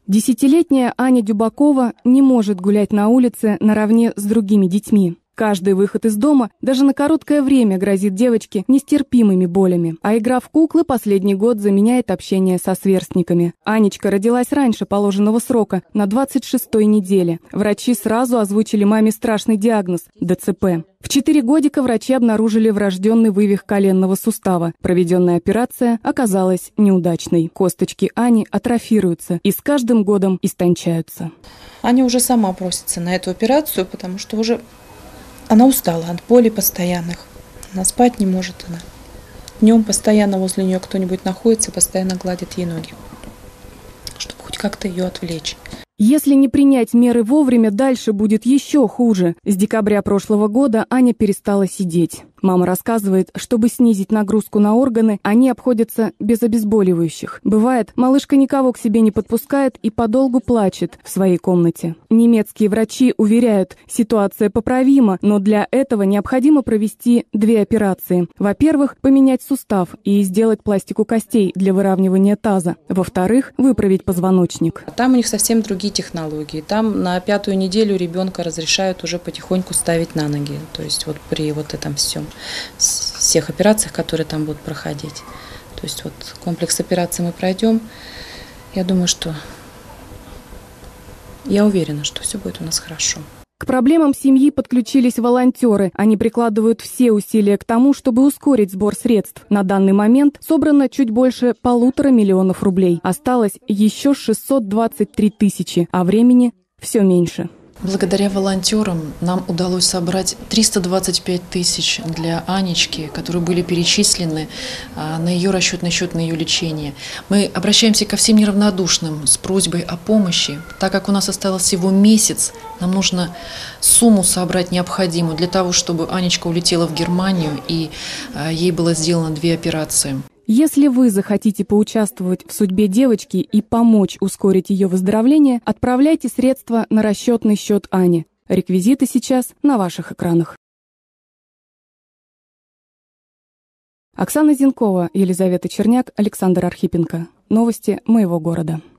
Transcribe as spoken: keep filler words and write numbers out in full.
Десятилетняя Аня Дюбакова не может гулять на улице наравне с другими детьми. Каждый выход из дома даже на короткое время грозит девочке нестерпимыми болями, а игра в куклы последний год заменяет общение со сверстниками. Анечка родилась раньше положенного срока, на двадцать шестой неделе. Врачи сразу озвучили маме страшный диагноз – дэ цэ пэ. В четыре годика врачи обнаружили врожденный вывих коленного сустава. Проведенная операция оказалась неудачной. Косточки Ани атрофируются и с каждым годом истончаются. Аня уже сама просится на эту операцию, потому что уже она устала от боли постоянных. Она спать не может. Она. Днем постоянно возле нее кто-нибудь находится, постоянно гладит ей ноги, чтобы хоть как-то ее отвлечь. Если не принять меры вовремя, дальше будет еще хуже. С декабря прошлого года Аня перестала сидеть. Мама рассказывает, чтобы снизить нагрузку на органы, они обходятся без обезболивающих. Бывает, малышка никого к себе не подпускает и подолгу плачет в своей комнате. Немецкие врачи уверяют, ситуация поправима, но для этого необходимо провести две операции. Во-первых, поменять сустав и сделать пластику костей для выравнивания таза. Во-вторых, выправить позвоночник. Там у них совсем другие технологии. Там на пятую неделю ребенка разрешают уже потихоньку ставить на ноги. То есть вот при вот этом всем. Всех операциях, которые там будут проходить. То есть вот комплекс операций мы пройдем. Я думаю, что... Я уверена, что все будет у нас хорошо. К проблемам семьи подключились волонтеры. Они прикладывают все усилия к тому, чтобы ускорить сбор средств. На данный момент собрано чуть больше полутора миллионов рублей. Осталось еще шестьсот двадцать три тысячи, а времени все меньше. Благодаря волонтерам нам удалось собрать триста двадцать пять тысяч для Анечки, которые были перечислены на ее расчетный счет, на ее лечение. Мы обращаемся ко всем неравнодушным с просьбой о помощи. Так как у нас осталось всего месяц, нам нужно сумму собрать необходимую для того, чтобы Анечка улетела в Германию и ей было сделано две операции. Если вы захотите поучаствовать в судьбе девочки и помочь ускорить ее выздоровление, отправляйте средства на расчетный счет Ани. Реквизиты сейчас на ваших экранах. Оксана Зенкова, Елизавета Черняк, Александр Архипенко. Новости моего города.